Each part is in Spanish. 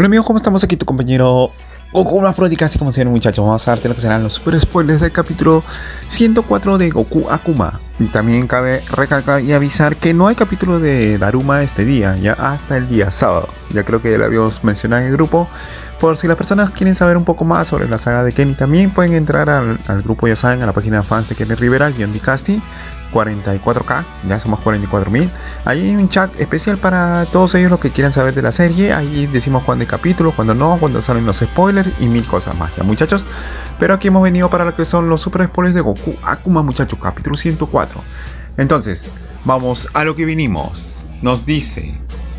Hola amigos, ¿cómo estamos? Aquí tu compañero Goku más Práctica, así como siempre muchachos. Vamos a darte lo que serán los super spoilers del capítulo 104 de Goku Akuma. Y también cabe recalcar y avisar que no hay capítulo de Daruma este día, ya hasta el día sábado. Ya creo que ya lo habíamos mencionado en el grupo. Por si las personas quieren saber un poco más sobre la saga de Kenny, también pueden entrar al grupo, ya saben, a la página de fans de Kenny Rivera, _Dicasti 44k, ya somos 44.000. Ahí hay un chat especial para todos ellos los que quieran saber de la serie. Ahí decimos cuándo hay capítulos, cuándo no, cuándo salen los spoilers y mil cosas más, ya muchachos. Pero aquí hemos venido para lo que son los super spoilers de Goku Akuma, muchachos, capítulo 104. Entonces, vamos a lo que vinimos. Nos dice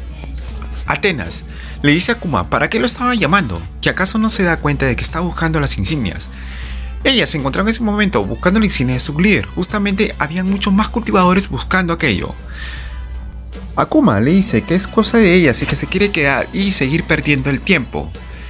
Atenas le dice a Akuma para qué lo estaba llamando, que acaso no se da cuenta de que está buscando las insignias. Ella se encontraba en ese momento buscando la insignia de su líder. Justamente habían muchos más cultivadores buscando aquello. Akuma le dice que es cosa de ella si que se quiere quedar y seguir perdiendo el tiempo.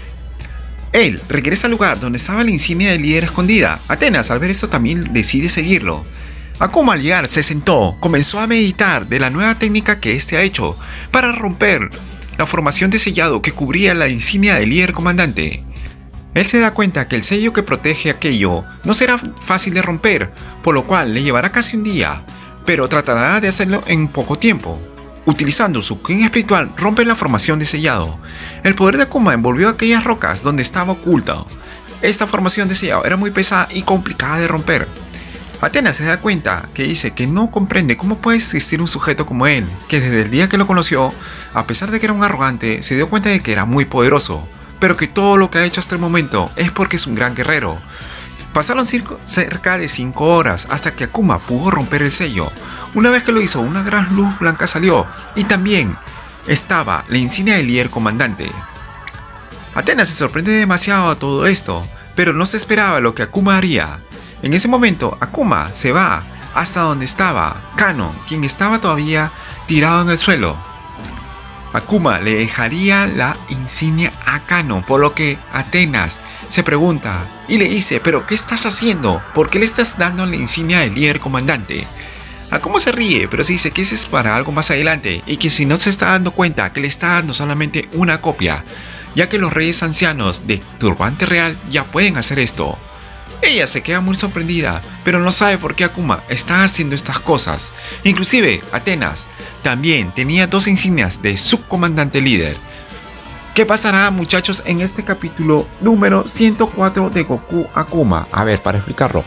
Él regresa al lugar donde estaba la insignia del líder escondida. Atenas al ver esto también decide seguirlo. Akuma al llegar se sentó, comenzó a meditar de la nueva técnica que este ha hecho para romper la formación de sellado que cubría la insignia del líder comandante. Él se da cuenta que el sello que protege aquello no será fácil de romper, por lo cual le llevará casi un día, pero tratará de hacerlo en poco tiempo. Utilizando su King espiritual rompe la formación de sellado. El poder de Akuma envolvió aquellas rocas donde estaba oculto. Esta formación de sellado era muy pesada y complicada de romper. Atenas se da cuenta que dice que no comprende cómo puede existir un sujeto como él, que desde el día que lo conoció, a pesar de que era un arrogante, se dio cuenta de que era muy poderoso, pero que todo lo que ha hecho hasta el momento es porque es un gran guerrero. Pasaron cerca de 5 horas hasta que Akuma pudo romper el sello. Una vez que lo hizo, una gran luz blanca salió y también estaba la insignia del líder comandante. Atenas se sorprende demasiado a todo esto, pero no se esperaba lo que Akuma haría. En ese momento, Akuma se va hasta donde estaba Kano, quien estaba todavía tirado en el suelo. Akuma le dejaría la insignia a Kano, por lo que Atenas se pregunta y le dice: ¿pero qué estás haciendo? ¿Por qué le estás dando la insignia del líder comandante? Akuma se ríe, pero se dice que ese es para algo más adelante y que si no se está dando cuenta que le está dando solamente una copia, ya que los reyes ancianos de Turbante Real ya pueden hacer esto. Ella se queda muy sorprendida, pero no sabe por qué Akuma está haciendo estas cosas. Inclusive Atenas también tenía 2 insignias de subcomandante líder. ¿Qué pasará, muchachos, en este capítulo número 104 de Goku Akuma? A ver, para explicarlo.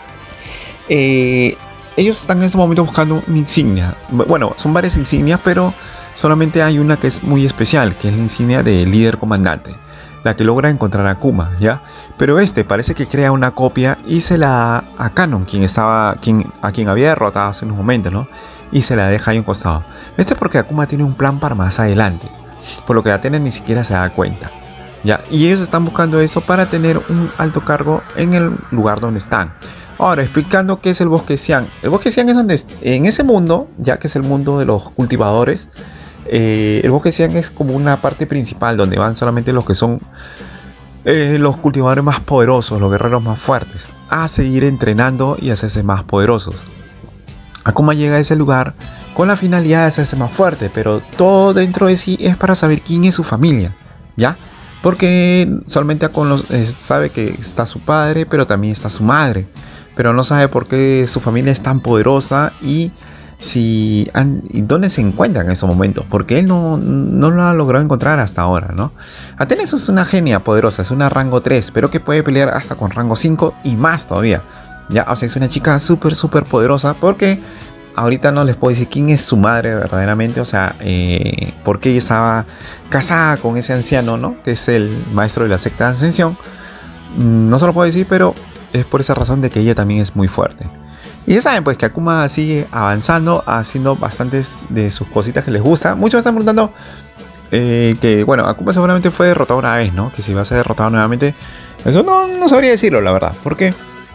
Ellos están en ese momento buscando una insignia. Bueno, son varias insignias, pero solamente hay una que es muy especial, que es la insignia de líder comandante, la que logra encontrar a Akuma, ¿ya? Pero parece que crea una copia y se la da a Kanon, a quien había derrotado hace unos momentos, ¿no? Y se la deja ahí a un costado. Porque Akuma tiene un plan para más adelante, por lo que Atenas ni siquiera se da cuenta, ¿ya? Y ellos están buscando eso para tener un alto cargo en el lugar donde están. Ahora, explicando qué es el Bosque Xian. El Bosque Xian es donde, en ese mundo, ya que es el mundo de los cultivadores, el Bosque Xian es como una parte principal donde van solamente los que son los cultivadores más poderosos, los guerreros más fuertes, a seguir entrenando y hacerse más poderosos. Akuma llega a ese lugar con la finalidad de hacerse más fuerte, pero todo dentro de sí es para saber quién es su familia, ¿ya? Porque solamente sabe que está su padre, pero también está su madre, pero no sabe por qué su familia es tan poderosa y dónde se encuentran en esos momentos, porque él no lo ha logrado encontrar hasta ahora, ¿no? Atenas es una genia poderosa, es una rango 3, pero que puede pelear hasta con rango 5 y más todavía, ¿ya? O sea, es una chica súper poderosa, porque ahorita no les puedo decir quién es su madre verdaderamente, o sea, porque ella estaba casada con ese anciano, ¿no? Que es el maestro de la secta de Ascensión. No se lo puedo decir, pero es por esa razón de que ella también es muy fuerte. Y ya saben pues que Akuma sigue avanzando, haciendo bastantes de sus cositas que les gusta. Muchos me están preguntando que, bueno, Akuma seguramente fue derrotado una vez, ¿no? Que si va a ser derrotado nuevamente. Eso no sabría decirlo, la verdad. Porque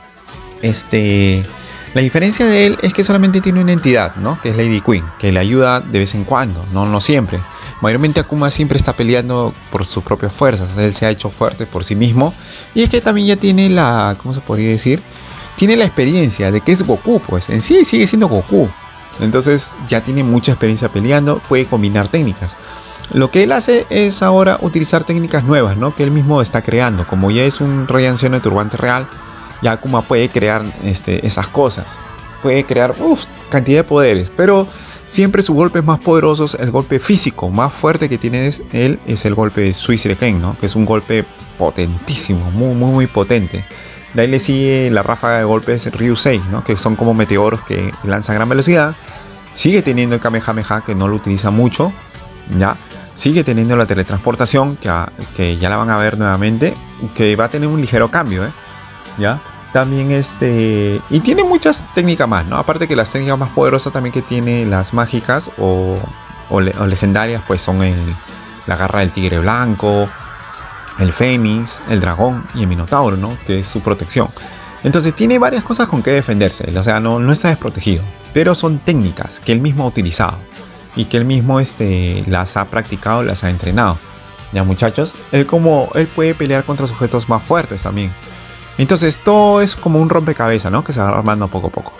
la diferencia de él es que solamente tiene una entidad, ¿no? Que es Lady Queen, que le ayuda de vez en cuando, no siempre. Mayormente Akuma siempre está peleando por sus propias fuerzas. Él se ha hecho fuerte por sí mismo. Y es que también ya tiene ¿cómo se podría decir? Tiene la experiencia de que es Goku, pues en sí sigue siendo Goku. Entonces ya tiene mucha experiencia peleando, puede combinar técnicas. Lo que él hace es ahora utilizar técnicas nuevas, ¿no? Que él mismo está creando. Como ya es un rey anciano de turbante real, ya Akuma puede crear esas cosas. Puede crear cantidad de poderes. Pero siempre sus golpes más poderosos, el golpe físico más fuerte que tiene él es el golpe de Suicide Ken, ¿no? Que es un golpe potentísimo, muy potente. De ahí le sigue la ráfaga de golpes Ryusei, ¿no? Que son como meteoros que lanzan a gran velocidad. Sigue teniendo el Kamehameha, que no lo utiliza mucho, ¿ya? Sigue teniendo la teletransportación, que ya la van a ver nuevamente, que va a tener un ligero cambio, ¿ya? También y tiene muchas técnicas más, ¿no? Aparte que las técnicas más poderosas también que tiene las mágicas o legendarias, pues son la garra del tigre blanco, el fénix, el dragón y el minotauro, ¿no? Que es su protección. Entonces tiene varias cosas con que defenderse, o sea, no está desprotegido. Pero son técnicas que él mismo ha utilizado y que él mismo las ha practicado, las ha entrenado. Ya, muchachos, él puede pelear contra sujetos más fuertes también. Entonces todo es como un rompecabezas, ¿no? Que se va armando poco a poco.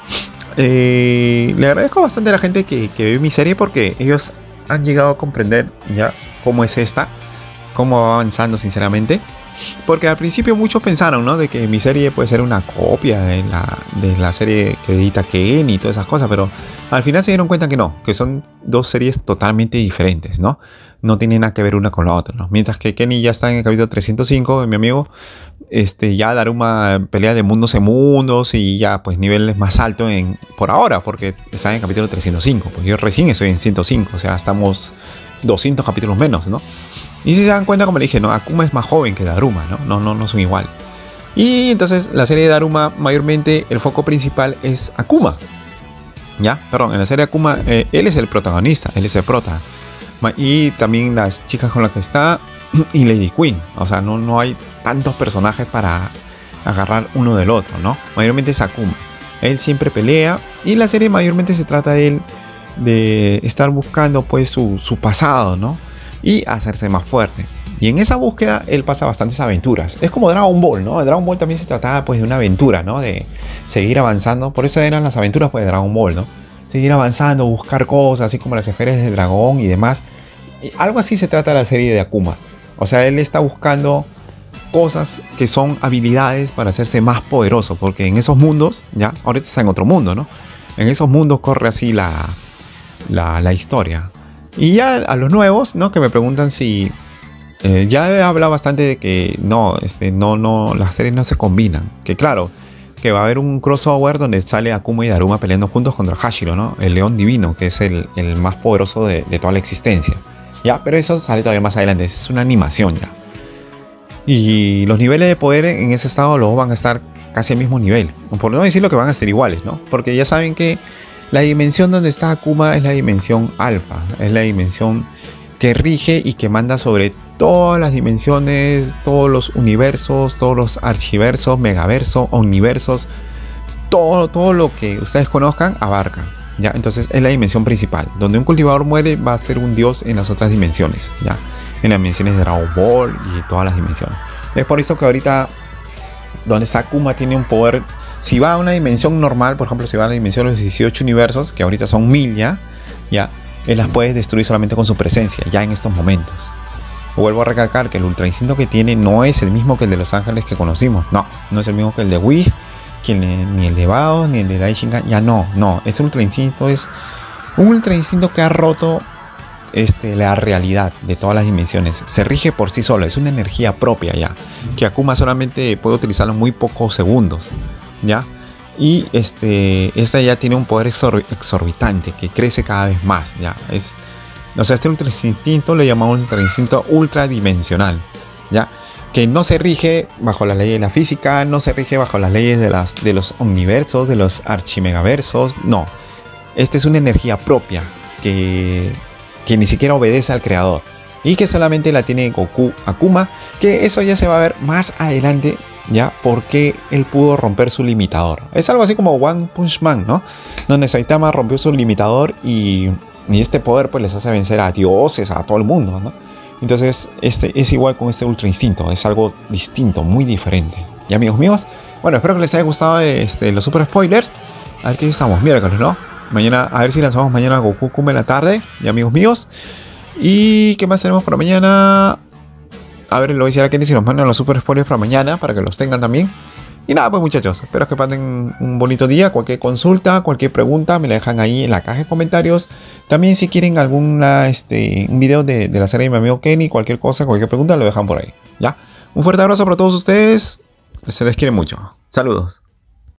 Le agradezco bastante a la gente que ve mi serie, porque ellos han llegado a comprender ya cómo es cómo va avanzando sinceramente. Porque al principio muchos pensaron, ¿no? De que mi serie puede ser una copia de la serie que edita Ken y todas esas cosas, pero al final se dieron cuenta que no, que son dos series totalmente diferentes, ¿no? No tienen nada que ver una con la otra, ¿no? Mientras que Kenny ya está en el capítulo 305, mi amigo, ya Daruma pelea de mundos en mundos y ya pues niveles más altos por ahora, porque está en el capítulo 305, pues yo recién estoy en 105, o sea, estamos 200 capítulos menos, ¿no? Y si se dan cuenta, como le dije, ¿no? Akuma es más joven que Daruma, ¿no? No son iguales. Y entonces la serie de Daruma, mayormente el foco principal es Akuma. ¿Ya? Perdón, en la serie Akuma, él es el protagonista, él es el prota. Y también las chicas con las que está y Lady Queen. O sea, no hay tantos personajes para agarrar uno del otro, ¿no? Mayormente es Akuma. Él siempre pelea y la serie mayormente se trata de él de estar buscando pues su pasado, ¿no? Y hacerse más fuerte. Y en esa búsqueda él pasa bastantes aventuras. Es como Dragon Ball, ¿no? Dragon Ball también se trataba pues de una aventura, ¿no? De seguir avanzando. Por eso eran las aventuras pues de Dragon Ball, ¿no? Seguir avanzando, buscar cosas, así como las esferas del dragón y demás. Y algo así se trata la serie de Akuma. O sea, él está buscando cosas que son habilidades para hacerse más poderoso. Porque en esos mundos, ya, ahorita está en otro mundo, ¿no? En esos mundos corre así la historia. Y ya a los nuevos, ¿no? Que me preguntan si... ya he hablado bastante de que no, las series no se combinan. Que claro, que va a haber un crossover donde sale Akuma y Daruma peleando juntos contra Hashiro, ¿no? El león divino, que es el más poderoso de toda la existencia. Ya, pero eso sale todavía más adelante. Es una animación ya. Y los niveles de poder en ese estado luego van a estar casi al mismo nivel. Por no decir lo que van a estar iguales, ¿no? Porque ya saben que la dimensión donde está Akuma es la dimensión alfa. Es la dimensión que rige y que manda sobre todas las dimensiones, todos los universos, todos los archiversos, megaversos, omniversos. Todo lo que ustedes conozcan abarca. ¿Ya? Entonces es la dimensión principal. Donde un cultivador muere va a ser un dios en las otras dimensiones. ¿Ya? En las dimensiones de Dragon Ball y todas las dimensiones. Es por eso que ahorita donde está Akuma tiene un poder. Si va a una dimensión normal, por ejemplo, si va a la dimensión de los 18 universos, que ahorita son 1000 ya, él las puede destruir solamente con su presencia, ya en estos momentos. Vuelvo a recalcar que el ultra instinto que tiene no es el mismo que el de los ángeles que conocimos. No es el mismo que el de Whis, ni el de Bao, ni el de Daishingan. Ya no. Ese ultra instinto es un ultra instinto que ha roto la realidad de todas las dimensiones. Se rige por sí solo, es una energía propia ya. Que Akuma solamente puede utilizarlo en muy pocos segundos. ¿Ya? Y esta ya tiene un poder exorbitante que crece cada vez más, ¿ya? O sea, este ultra instinto le llamamos ultra instinto ultradimensional, ¿ya? Que no se rige bajo la ley de la física, no se rige bajo las leyes de los omniversos, de los archimegaversos, no. Esta es una energía propia que ni siquiera obedece al creador y que solamente la tiene Goku Akuma, que eso ya se va a ver más adelante. ¿Ya? Porque él pudo romper su limitador. Es algo así como One Punch Man, ¿no? Donde Saitama rompió su limitador y este poder pues les hace vencer a dioses, a todo el mundo, ¿no? Entonces es igual con este ultra instinto. Es algo distinto, muy diferente. Y amigos míos, bueno, espero que les haya gustado los super spoilers. A ver qué estamos, miércoles, ¿no? Mañana, a ver si lanzamos mañana Goku Kuma en la tarde. Y amigos míos, ¿Y qué más tenemos para mañana? A ver, lo hiciera Kenny si nos mandan los super spoilers para mañana, para que los tengan también. Y nada, pues muchachos, espero que pasen un bonito día. Cualquier consulta, cualquier pregunta, me la dejan ahí en la caja de comentarios. También si quieren un video de la serie de mi amigo Kenny, cualquier cosa, cualquier pregunta, lo dejan por ahí. ¿Ya? Un fuerte abrazo para todos ustedes. Se les quiere mucho. Saludos.